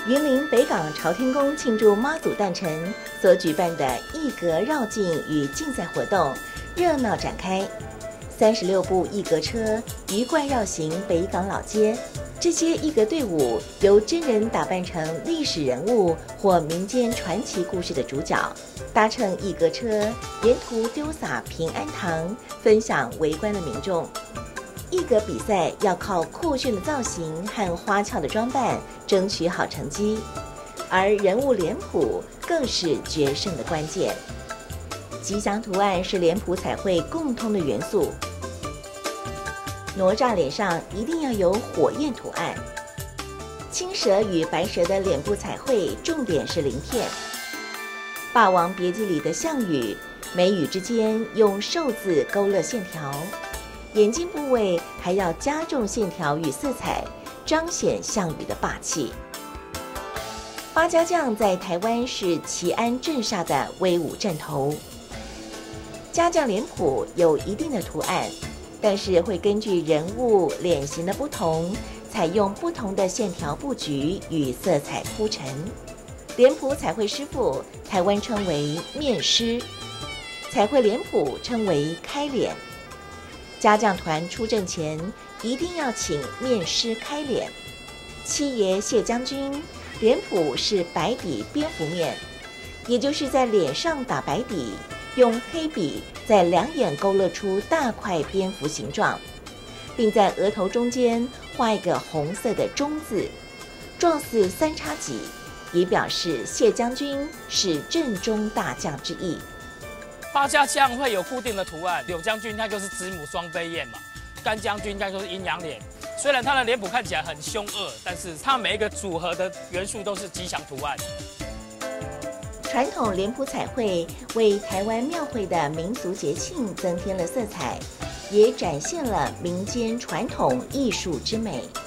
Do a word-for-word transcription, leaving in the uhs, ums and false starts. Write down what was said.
云林北港朝天宫庆祝妈祖诞辰所举办的艺格绕境与竞赛活动热闹展开。三十六部艺格车鱼贯绕行北港老街，这些艺格队伍由真人打扮成历史人物或民间传奇故事的主角，搭乘艺格车，沿途丢洒平安糖，分享围观的民众。艺格比赛要靠酷炫的造型和花俏的装扮争取好成绩，而人物脸谱更是决胜的关键。吉祥图案是脸谱彩绘共通的元素，哪吒脸上一定要有火焰图案，青蛇与白蛇的脸部彩绘重点是鳞片。霸王别姬里的项羽，眉宇之间用寿字勾勒线条，眼睛部位还要加重线条与色彩，彰显项羽的霸气。八家将在台湾是旗安镇煞的威武阵头。家将脸谱有一定的图案，但是会根据人物脸型的不同，采用不同的线条布局与色彩铺陈。脸谱彩绘师傅，台湾称为面师，彩绘脸谱称为开脸。家将团出阵前一定要请面师开脸。七爷谢将军脸谱是白底蝙蝠面，也就是在脸上打白底，用黑笔在两眼勾勒出大块蝙蝠形状，并在额头中间画一个红色的中字，状似三叉戟，以表示谢将军是阵中大将之意。 八家将会有固定的图案，柳将军他就是子母双飞燕嘛，甘将军他就是阴阳脸。虽然他的脸谱看起来很凶恶，但是他每一个组合的元素都是吉祥图案。 传统脸谱彩绘为台湾庙会的民俗节庆增添了色彩，也展现了民间传统艺术之美。